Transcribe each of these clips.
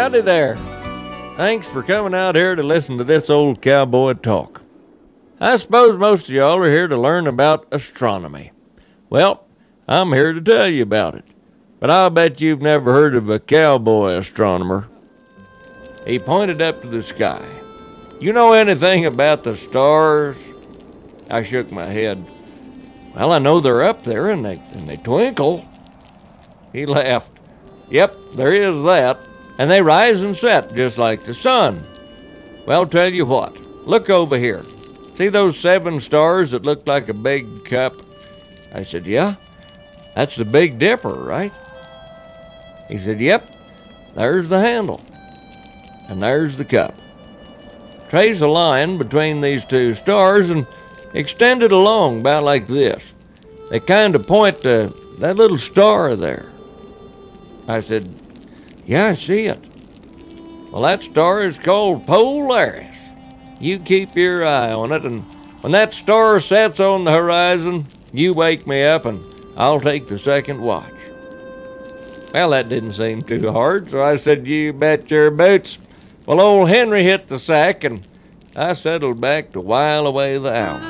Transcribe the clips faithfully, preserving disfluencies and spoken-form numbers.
Howdy there. Thanks for coming out here to listen to this old cowboy talk. I suppose most of y'all are here to learn about astronomy. Well, I'm here to tell you about it. But I'll bet you've never heard of a cowboy astronomer. He pointed up to the sky. You know anything about the stars? I shook my head. Well, I know they're up there and they, and they twinkle. He laughed. Yep, there is that. And they rise and set just like the sun. Well, tell you what, look over here. See those seven stars that look like a big cup? I said, yeah, that's the Big Dipper, right? He said, yep, there's the handle. And there's the cup. Trace a line between these two stars and extend it along about like this. They kind of point to that little star there. I said, yeah, I see it. Well, that star is called Polaris. You keep your eye on it, and when that star sets on the horizon, you wake me up and I'll take the second watch. Well, that didn't seem too hard, so I said, you bet your boots. Well, old Henry hit the sack, and I settled back to while away the hour.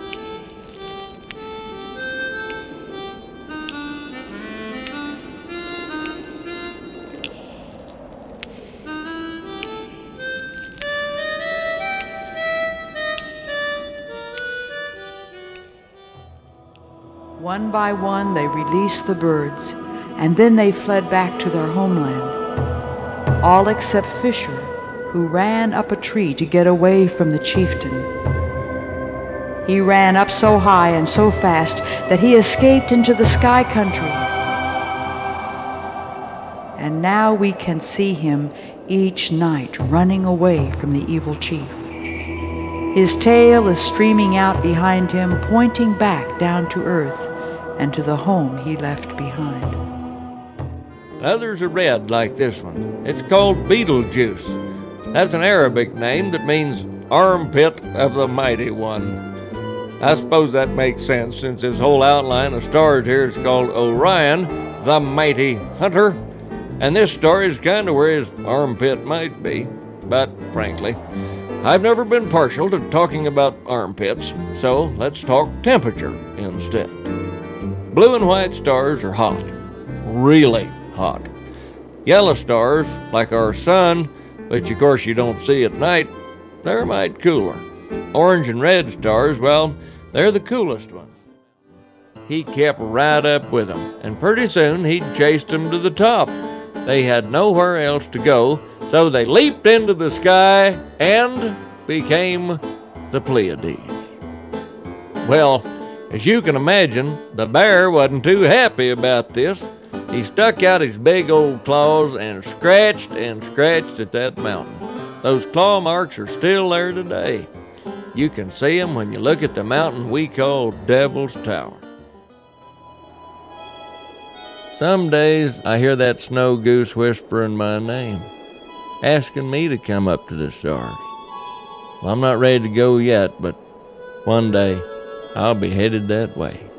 One by one they released the birds, and then they fled back to their homeland. All except Fisher, who ran up a tree to get away from the chieftain. He ran up so high and so fast that he escaped into the sky country. And now we can see him each night running away from the evil chief. His tail is streaming out behind him, pointing back down to earth and to the home he left behind. Others are red like this one. It's called Betelgeuse. That's an Arabic name that means armpit of the mighty one. I suppose that makes sense since his whole outline of stars here is called Orion, the mighty hunter. And this star is kind of where his armpit might be. But frankly, I've never been partial to talking about armpits, so let's talk temperature instead. Blue and white stars are hot, really hot. Yellow stars, like our sun, which of course you don't see at night, they're might cooler. Orange and red stars, well, they're the coolest ones. He kept right up with them, and pretty soon he'd chased them to the top. They had nowhere else to go, so they leaped into the sky and became the Pleiades. Well, as you can imagine, the bear wasn't too happy about this. He stuck out his big old claws and scratched and scratched at that mountain. Those claw marks are still there today. You can see them when you look at the mountain we call Devil's Tower. Some days I hear that snow goose whispering my name, asking me to come up to the stars. Well, I'm not ready to go yet, but one day I'll be headed that way.